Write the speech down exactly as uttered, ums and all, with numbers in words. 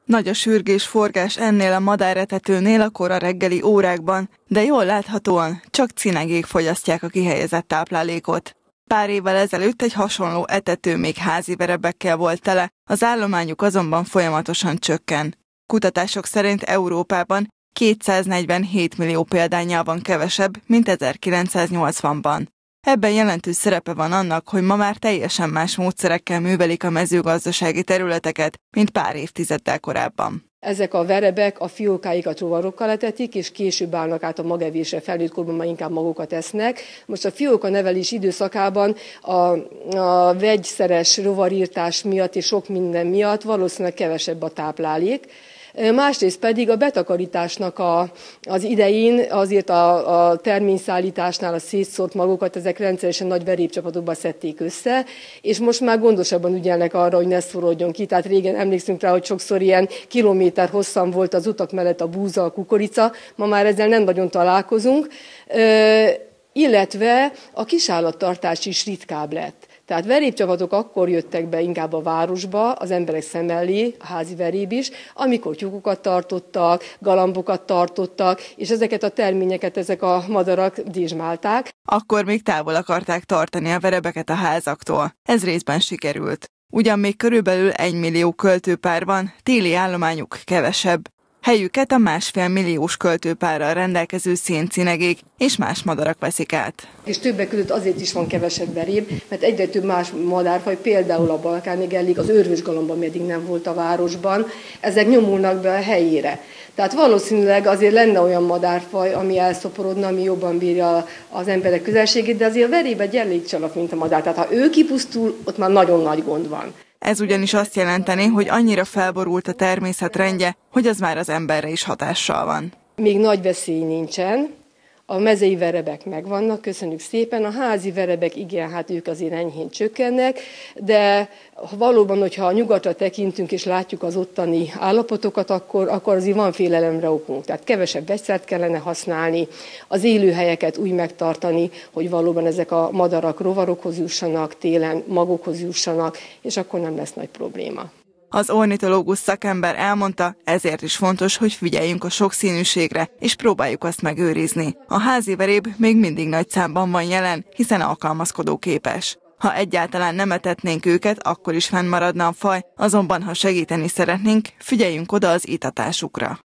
Nagy a sürgés-forgás ennél a madáretetőnél a kora reggeli órákban, de jól láthatóan csak cinegék fogyasztják a kihelyezett táplálékot. Pár évvel ezelőtt egy hasonló etető még házi verebekkel volt tele, az állományuk azonban folyamatosan csökken. Kutatások szerint Európában kétszáznegyvenhét millió példánnyal van kevesebb, mint ezerkilencszáznyolcvanban. Ebben jelentős szerepe van annak, hogy ma már teljesen más módszerekkel művelik a mezőgazdasági területeket, mint pár évtizeddel korábban. Ezek a verebek a fiókáikat rovarokkal etetik, és később állnak át a magevésre, felnőtt korban már inkább magukat esznek. Most a fióka nevelés időszakában a, a vegyszeres rovarírtás miatt és sok minden miatt valószínűleg kevesebb a táplálék. Másrészt pedig a betakarításnak a, az idején azért a, a terményszállításnál a szétszórt magokat, ezek rendszeresen nagy verépcsapatokba szedték össze, és most már gondosabban ügyelnek arra, hogy ne szorodjon ki. Tehát régen emlékszünk rá, hogy sokszor ilyen kilométer hosszan volt az utak mellett a búza, a kukorica, ma már ezzel nem nagyon találkozunk, illetve a kisállattartás is ritkább lett. Tehát verépcsapatok akkor jöttek be inkább a városba, az emberek szem elé, a házi veréb is, amikor tyúkokat tartottak, galambokat tartottak, és ezeket a terményeket ezek a madarak dézsmálták. Akkor még távol akarták tartani a verebeket a házaktól. Ez részben sikerült. Ugyan még körülbelül egy millió költőpár van, téli állományuk kevesebb. Helyüket a másfél milliós költőpárral rendelkező széncinegék és más madarak veszik át. És többek között azért is van kevesebb veréb, mert egyre több más madárfaj, például a balkánigellig, az őrvösgalamb, ami eddig nem volt a városban, ezek nyomulnak be a helyére. Tehát valószínűleg azért lenne olyan madárfaj, ami elszoporodna, ami jobban bírja az emberek közelségét, de azért a veréb egy elég csalak, mint a madár. Tehát ha ő kipusztul, ott már nagyon nagy gond van. Ez ugyanis azt jelenteni, hogy annyira felborult a természet rendje, hogy az már az emberre is hatással van. Még nagy veszély nincsen, a mezei verebek megvannak, köszönjük szépen, a házi verebek igen, hát ők azért enyhén csökkennek, de valóban, hogyha a nyugatra tekintünk és látjuk az ottani állapotokat, akkor, akkor azért van félelemre okunk. Tehát kevesebb vegyszert kellene használni, az élőhelyeket úgy megtartani, hogy valóban ezek a madarak rovarokhoz jussanak, télen magokhoz jussanak, és akkor nem lesz nagy probléma. Az ornitológus szakember elmondta, ezért is fontos, hogy figyeljünk a sokszínűségre, és próbáljuk azt megőrizni. A házi veréb még mindig nagy számban van jelen, hiszen alkalmazkodóképes. Ha egyáltalán nem etetnénk őket, akkor is fennmaradna a faj, azonban ha segíteni szeretnénk, figyeljünk oda az itatásukra.